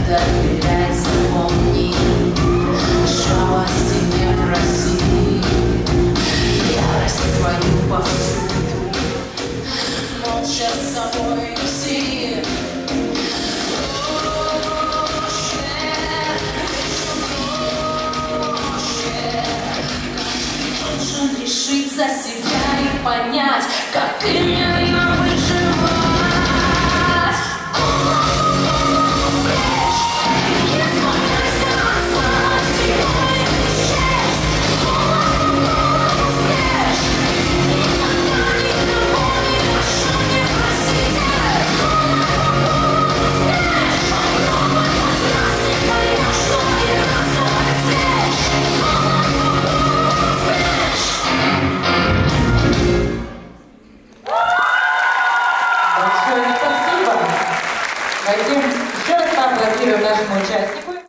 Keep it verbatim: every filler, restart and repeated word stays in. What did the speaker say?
доверяй, запомни, жалости не проси, ярость свою повсюду молча с собой неси. Должен решить за себя и понять, как именно выживать. Большое спасибо. Хотим еще раз поаплодируем нашему участнику.